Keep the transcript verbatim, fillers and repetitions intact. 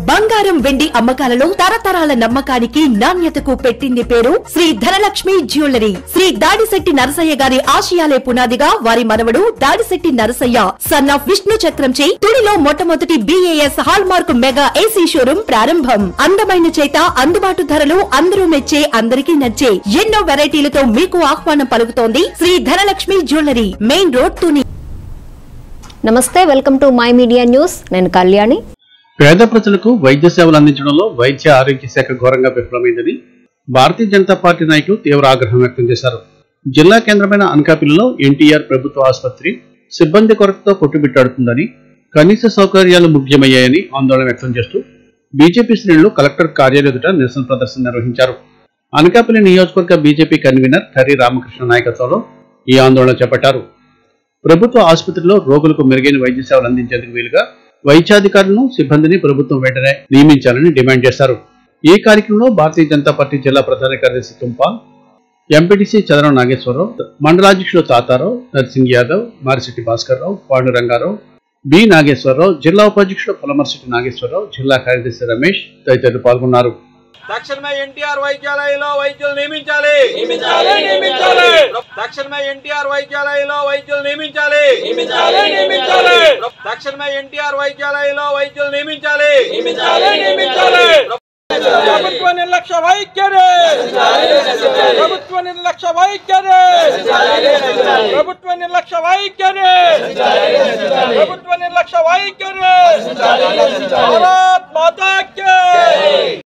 బంగారం వెండి అమ్మకాలలో తరతరాల నమ్మకానికి నాణ్యతకు పెట్టింది పేరు శ్రీ ధనలక్ష్మి జ్యువెలరీ. శ్రీ దాడిశెట్టి నరసయ్య గారి ఆశయాలే పునాదిగా వారి మనవడు దాడిశెట్టి నరసయ్య సన్ ఆఫ్ విష్ణు చక్రంచే తుడిలో మొట్టమొదటి BAS hallmark mega AC showroom ప్రారంభం. అందమైన చేత అందుబాటు ధరలు అందరూ మెచ్చే అందరికీ నచ్చే ఎన్నో వెరైటీలతో మీకు ఆహ్వానం పలుకుతోంది Shri Dhanalakshmi jewellery, main road Tuni. నమస్తే, welcome to my media news. నేను కళ్యాణి. పేద ప్రజలకు వైద్య సేవలు అందించడంలో వైద్య ఆరోగ్య శాఖ ఘోరంగా విఫలమైందని భారతీయ జనతా పార్టీ నాయకులు తీవ్ర ఆగ్రహం వ్యక్తం చేశారు. జిల్లా కేంద్రమైన అనకాపల్లిలో ఎన్టీఆర్ ప్రభుత్వ ఆసుపత్రి సిబ్బంది కొరతతో కొట్టుబిట్టాడుతుందని, కనీస సౌకర్యాలు ముఖ్యమయ్యాయని ఆందోళన వ్యక్తం చేస్తూ బీజేపీ శ్రేణులు కలెక్టర్ కార్యాలయం ఎదుట నిరసన ప్రదర్శన నిర్వహించారు. అనకాపల్లి నియోజకవర్గ బీజేపీ కన్వీనర్ కర్రీ రామకృష్ణ నాయకత్వంలో ఈ ఆందోళన చేపట్టారు. ప్రభుత్వ ఆసుపత్రిలో రోగులకు మెరుగైన వైద్య సేవలు అందించేందుకు వీలుగా వైద్యాధికారులను, సిబ్బందిని ప్రభుత్వం వెంటనే నియమించాలని డిమాండ్ చేశారు. ఈ కార్యక్రమంలో భారతీయ జనతా పార్టీ జిల్లా ప్రధాన కార్యదర్శి తుంపాల్, ఎంపీటీసీ చదరం నాగేశ్వరరావు, మండలాధ్యక్షుడు తాతారావు, నర్సింగ్ యాదవ్, మారిశెట్టి భాస్కర్ రావు, పాండురంగారావు, బి నాగేశ్వరరావు, జిల్లా ఉపాధ్యక్షుడు పొలమర్శెట్టి నాగేశ్వరరావు, జిల్లా కార్యదర్శి రమేష్ తదితరులు పాల్గొన్నారు. తక్షణమే ఎన్టీఆర్ వైద్యాలయంలో వైద్యులు నియమించాలి నియమించాలి నియమించాలి తక్షణమే ఎన్టీఆర్ వైద్యాలయంలో వైద్యులు నియమించాలి నియమించాలి నియమించాలి తక్షణమే ఎన్టీఆర్ వైద్యాలయంలో వైద్యులు నియమించాలి నియమించాలి నియమించాలి ప్రభుత్వ నిర్లక్ష్య వైఖరి ప్రభుత్వ నిర్లక్ష్య వైఖరి ప్రభుత్వ నిర్లక్ష్య వైఖరి ప్రభుత్వ నిర్లక్ష్య వైఖరి భారత్ మాతా కి